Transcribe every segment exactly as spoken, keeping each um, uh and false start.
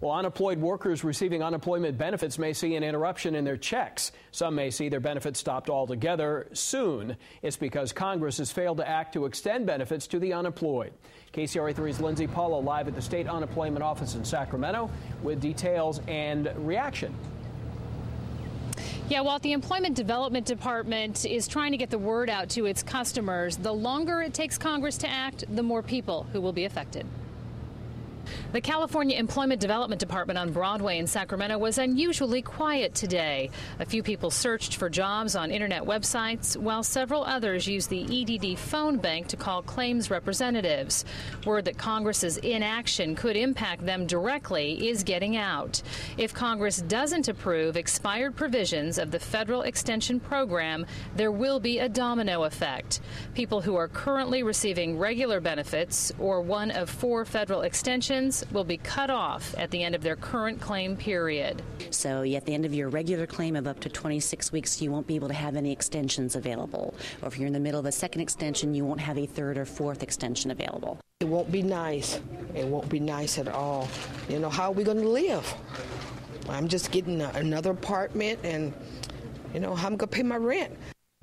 Well, unemployed workers receiving unemployment benefits may see an interruption in their checks. Some may see their benefits stopped altogether soon. It's because Congress has failed to act to extend benefits to the unemployed. K C R A three's Lindsay Paulo live at the State Unemployment Office in Sacramento with details and reaction. Yeah, while the Employment Development Department is trying to get the word out to its customers, the longer it takes Congress to act, the more people who will be affected. The California Employment Development Department on Broadway in Sacramento was unusually quiet today. A few people searched for jobs on internet websites, while several others used the E D D phone bank to call claims representatives. Word that Congress's inaction could impact them directly is getting out. If Congress doesn't approve expired provisions of the federal extension program, there will be a domino effect. People who are currently receiving regular benefits or one of four federal extensions will be cut off at the end of their current claim period. So at the end of your regular claim of up to twenty-six weeks, you won't be able to have any extensions available. Or if you're in the middle of a second extension, you won't have a third or fourth extension available. It won't be nice. It won't be nice at all. You know, how are we going to live? I'm just getting a, another apartment, and, you know, how am I going to pay my rent?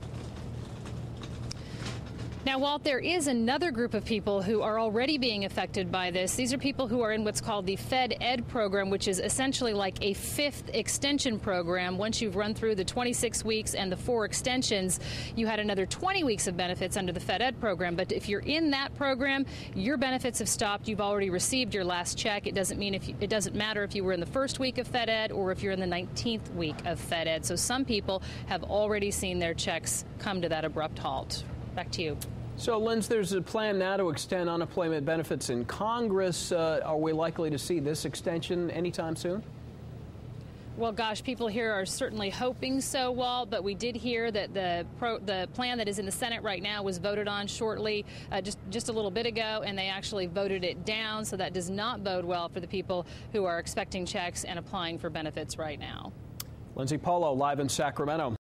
Now, Walt, there is another group of people who are already being affected by this. These are people who are in what's called the Fed Ed program, which is essentially like a fifth extension program. Once you've run through the twenty-six weeks and the four extensions, you had another twenty weeks of benefits under the Fed Ed program. But if you're in that program, your benefits have stopped. You've already received your last check. It doesn't mean if you, it doesn't matter if you were in the first week of Fed Ed or if you're in the nineteenth week of Fed Ed. So some people have already seen their checks come to that abrupt halt. Back to you. So, Linz, there's a plan now to extend unemployment benefits in Congress. Uh, are we likely to see this extension anytime soon? Well, gosh, people here are certainly hoping so, Walt, but we did hear that the pro, the plan that is in the Senate right now was voted on shortly, uh, just, just a little bit ago, and they actually voted it down, so that does not bode well for the people who are expecting checks and applying for benefits right now. Lindsay Paulo live in Sacramento.